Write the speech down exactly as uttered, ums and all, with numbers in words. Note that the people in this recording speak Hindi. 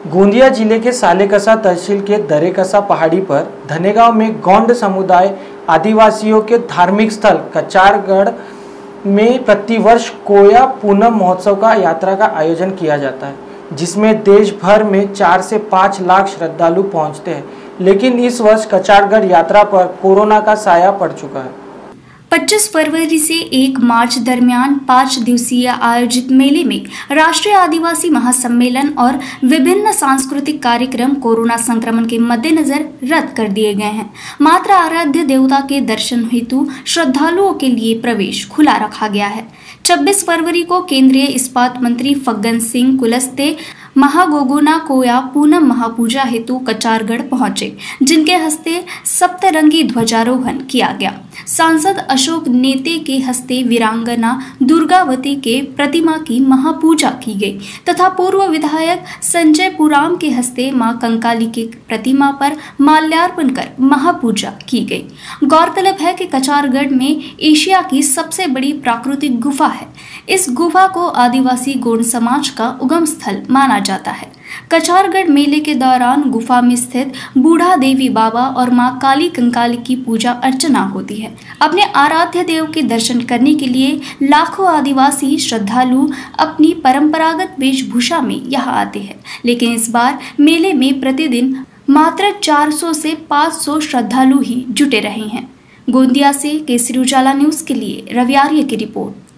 गोंदिया जिले के सालेकसा तहसील के दरेकसा पहाड़ी पर धनेगांव में गौंड समुदाय आदिवासियों के धार्मिक स्थल कचारगढ़ में प्रतिवर्ष कोया पूनम महोत्सव का यात्रा का आयोजन किया जाता है, जिसमें देश भर में चार से पाँच लाख श्रद्धालु पहुंचते हैं। लेकिन इस वर्ष कचारगढ़ यात्रा पर कोरोना का साया पड़ चुका है। पच्चीस फरवरी से एक मार्च दरमियान पाँच दिवसीय आयोजित मेले में राष्ट्रीय आदिवासी महासम्मेलन और विभिन्न सांस्कृतिक कार्यक्रम कोरोना संक्रमण के मद्देनजर रद्द कर दिए गए हैं। मात्र आराध्य देवता के दर्शन हेतु श्रद्धालुओं के लिए प्रवेश खुला रखा गया है। छब्बीस फरवरी को केंद्रीय इस्पात मंत्री फग्गन सिंह कुलस्ते महागोगोना कोया पूनम महापूजा हेतु कचारगढ़ पहुंचे, जिनके हस्ते सप्तरंगी ध्वजारोहण किया गया। सांसद अशोक नेते के हस्ते वीरांगना दुर्गावती के प्रतिमा की महापूजा की गई तथा पूर्व विधायक संजय पुराम के हस्ते मां कंकाली के प्रतिमा पर माल्यार्पण कर महापूजा की गई। गौरतलब है कि कचारगढ़ में एशिया की सबसे बड़ी प्राकृतिक गुफा है। इस गुफा को आदिवासी गोंड समाज का उगम स्थल माना जाता है। कचारगढ़ मेले के दौरान गुफा में स्थित बूढ़ा देवी बाबा और मां काली कंकाली की पूजा अर्चना होती है। अपने आराध्य देव के दर्शन करने के लिए लाखों आदिवासी श्रद्धालु अपनी परंपरागत वेशभूषा में यहाँ आते हैं, लेकिन इस बार मेले में प्रतिदिन मात्र चार सौ से पाँच सौ श्रद्धालु ही जुटे रहे हैं। गोंदिया से केसरी उजाला न्यूज के लिए रवि आर्य की रिपोर्ट।